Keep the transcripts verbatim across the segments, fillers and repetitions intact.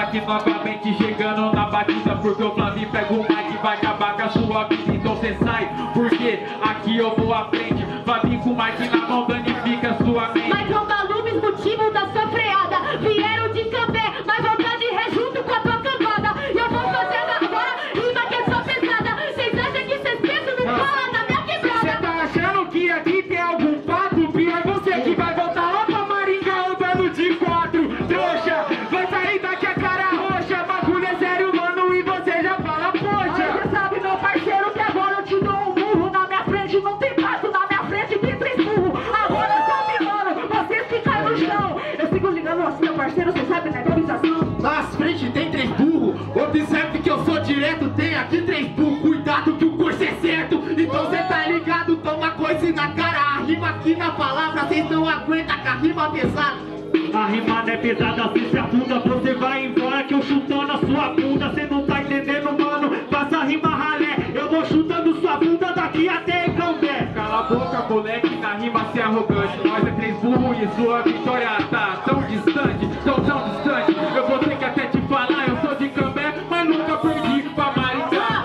aqui novamente chegando na batida, porque o Flavinho pega o mic e vai acabar com a sua vida. Então cê sai, porque aqui eu vou à frente. Flavinho com o mic na mão danifica a sua mente. Mas são Balumes, motivo da sua freada. Vieram de Cambé, mas vontade de ré junto com a tua cambada. E eu vou fazendo agora rima que é só pesada. Vocês acham que cês pensam no cola da minha quebrada? Cê tá achando que aqui tem algum pato? Pior você que vai voltar lá pra Maringá andando de quatro. Trouxa, vai sair daqui a cara roxa. Bagulho é sério, mano, e você já fala poxa. Você sabe, meu parceiro, que agora eu te dou um murro. Na minha frente não tem pato, na minha frente tem três burros. Agora sabe, mano, vocês que caem no chão. Eu sigo ligando assim, meu parceiro, você sabe, né, improvisação. Na frente tem três burros. Observe que eu sou direto, tem aqui três burros. Cuidado que o curso é certo. Então cê tá ligado, toma coisa na cara. A rima aqui na palavra, cês não aguentam com a rima pesada. A rima não é pesada, se se afunda, você vai embora que eu chutando a sua bunda. Cê não tá entendendo, mano, faça rima ralé. Eu vou chutando sua bunda daqui até Cambé. Cala a boca, moleque, na rima se arrogante. Nós é três burros e sua vitória tá tão distante, tão tão distante. Eu vou ter que até te falar, eu sou de Cambé, mas nunca perdi pra Maringá.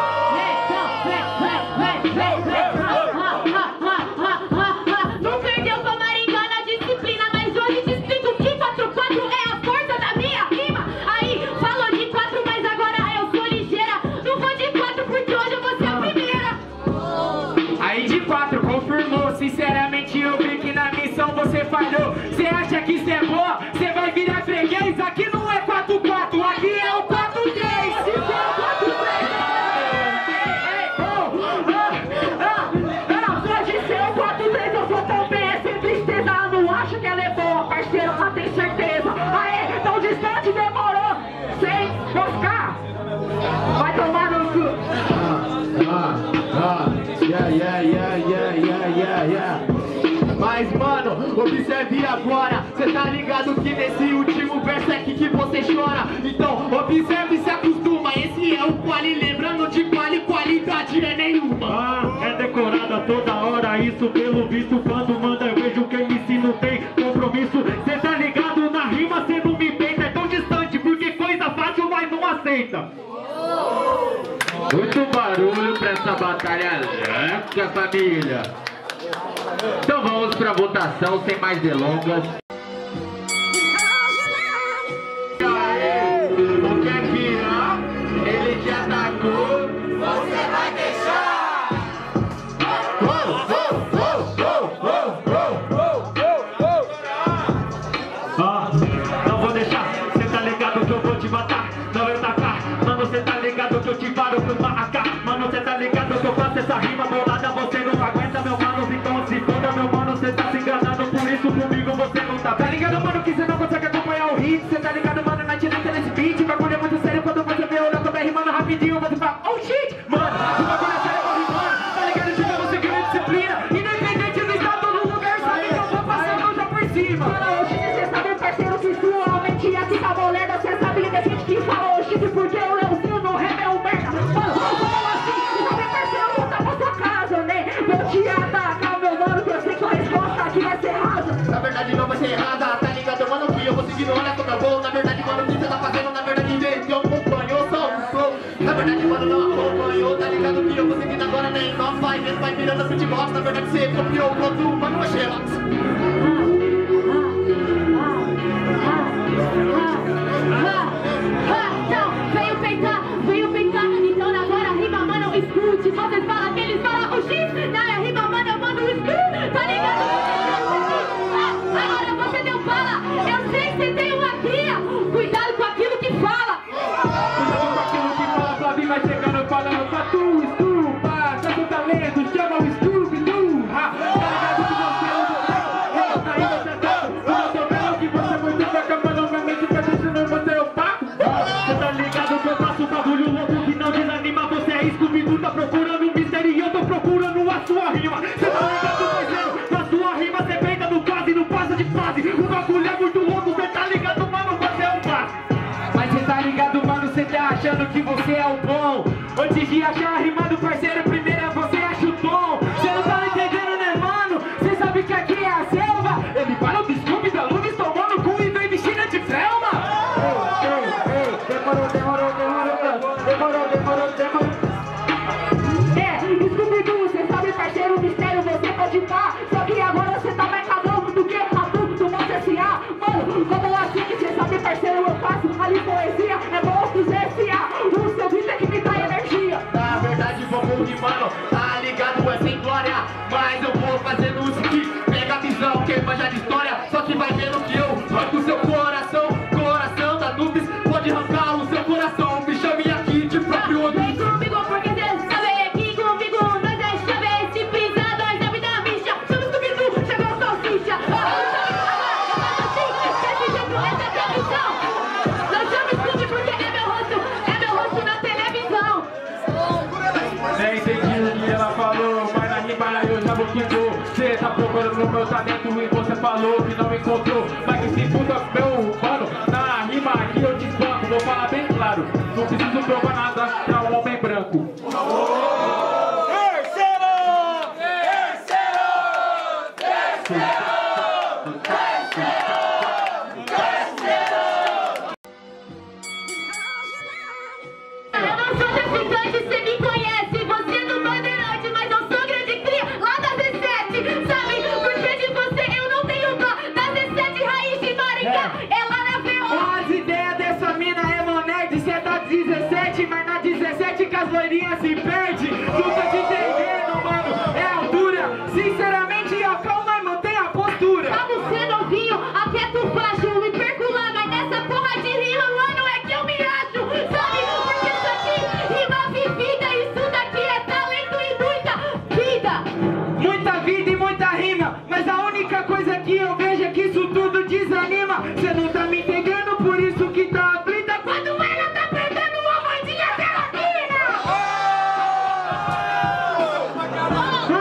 Não perdeu pra Maringá na disciplina, mas hoje te explico que quatro quatro é a força da minha rima. Aí, falou de quatro, mas agora eu sou ligeira. Não vou de quatro porque hoje eu vou ser a primeira. Aí de quatro, confirmou. Sinceramente eu vi que na missão você falhou. Cê acha que cê é boa? Cê vai virar freguês? Aqui não é quatro quatro, aqui é o quatro três. Se for quatro três, pode ser o quatro três, eu sou também. É sem tristeza, eu não acho que ela é boa, parceiro, ela tem certeza. Aê, tão distante, demorou. Sem moscar, vai tomar no cu. Ah, ah, yeah, yeah, yeah, yeah, yeah, yeah, yeah. Mas mano, observe agora. Cê tá ligado que nesse último verso é aqui que você chora. Então observe e se acostuma. Esse é o quali, lembrando de quali, qualidade é nenhuma. Ah, é decorada toda hora, isso pelo visto. Quando manda eu vejo que M C não tem compromisso. Cê tá ligado na rima, cê não me peita. É tão distante porque coisa fácil nós não aceita. Muito barulho pra essa batalha louca, família. Então vamos pra votação, sem mais delongas. O que é que ó? Ele te atacou. Você vai deixar. Ah, não vou deixar, cê tá ligado que eu vou te matar. Não eu tacar, mano, cê tá ligado que eu te paro pro maracá. Mano, cê tá ligado que eu faço essa rima bolada. Você não aguenta, meu mano, então se foda, meu mano. Cê tá se enganando, por isso comigo você não tá. Tá ligado, mano, que cê não consegue acompanhar o hit. Cê tá ligado, mano, na direita nesse beat. Bagulho é muito sério quando você vê o Leco rimando rapidinho. Você fala, oh shit, mano, o bagulho é sério, eu vou rimando. Tá ligado, chega você que não disciplina. Independente do estado, todo lugar, sabe que eu vou passando já por cima. Fala, oxi, cê sabe, parceiro, que sua mente aqui tá moleda. Cê sabe que tem gente que fala, oxi, porque o Leozinho não rap é um merda. Mano, fala assim, cê sabe, parceiro, eu vou voltar pra sua casa, né? Vou te atacar, meu mano, que eu sei que a resposta aqui vai ser rasa. Na verdade não vai ser errada, tá ligado, mano, que eu vou seguir, olha como eu vou. Na verdade, mano, o que você tá fazendo, na verdade, gente, eu acompanhou só um flow. Na verdade, mano, não acompanhou, tá ligado, que eu vou seguindo agora, nem nós vai, mesmo vai virando futebol. Na verdade, você copiou o produto, mano, vai chegar. Então, veio peitar, veio peitar. Então agora rima, mano, escute. Vocês falam que eles falam o X. Na rima, mano, eu mando o escute. Tá ligado? Agora você deu bala. Eu sei que você tem uma cria. Cuidado com aquilo que fala. Cuidado com aquilo que fala, Flavinho vai chegando falando pra tu, estupa, tá com talento, chama o Scooby-Doo. Tá ligado que você é um moleque, tá aí você tá. Eu tô vendo que você é muito bacana, novamente tá deixando você opaco. Cê tá ligado que eu faço bagulho louco que não desanima. Você é Scooby-Doo, tá procurando um mistério e eu tô procurando a sua rima. Cê tá ligado, parceiro, na sua rima cê peita no quase, não passa de fase. O bagulho é muito louco, cê tá ligado, mano, você é um passe. Mas cê tá ligado, mano, cê tá achando que você é o bom. Antes de achar a rima do parceiro, primeiro é você acha o tom. Cê não tá entendendo, né, mano? Cê sabe que aqui é a selva. Ele fala do Scooby da Lumes tomando cu e vem vestida de Selma. quem manja de história só que vai vendo que eu arranco seu coração, coração da Nubes, pode arrancar o seu coração. Me chame aqui de próprio Onix. Vem comigo porque cê sabe aqui comigo nós é chave. Se pisar nós é vida bicha. Chama o Scooby-Doo, chegou a salsicha. Desse jeito essa é a missão. Não chama o Scooby porque é meu rosto, é meu rosto na televisão. Nem entendi o que ela falou, mas na rima eu já vou que vou. Cê tá procurando no meu talento e você falou que não encontrou. Mas que se puta, meu mano, na rima aqui eu te espanco. Vou falar bem claro, não preciso provar nada pra um homem branco. Eu não sou traficante, cê me conhece. Você do Bandeirante, mas eu sou grande cria lá da Z sete. Sabe por que de você eu não tenho dó? Da Z sete raiz de Maringá, é lá na V O. As ideias dessa mina é monerd, cê tá dezessete, mas na dezessete que as loirinhas se perde. Tu tá te entendendo, mano, é altura. Sinceramente, ó, calma e mantém a postura. Pra você novinho, aquieto facho, me perco lá, mas nessa porra de rima, mano, é que eu me acho. Sabe por que isso aqui rima vivida, isso daqui é talento e muita vida. Muita vida e muita rima, mas a única coisa que eu vejo é que isso tudo desanima. Cê não tá me entendendo, por isso que tá aflita quando ela tá perdendo uma mãezinha terapina.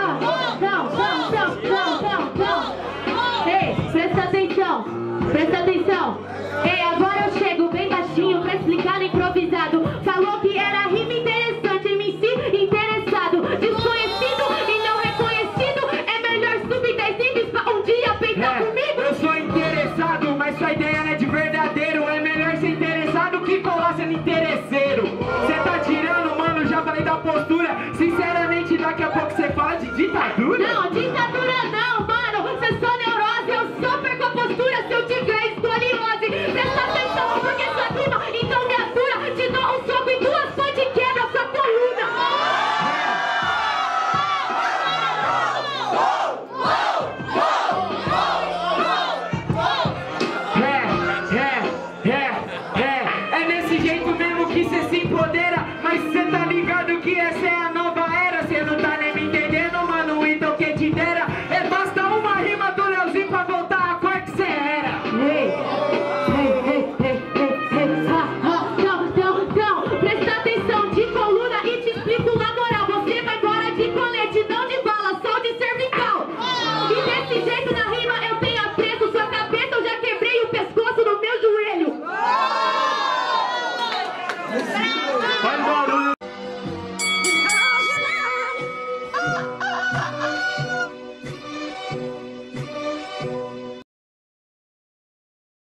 Não, não, não, não, não, não, não. Ei, presta atenção, presta atenção.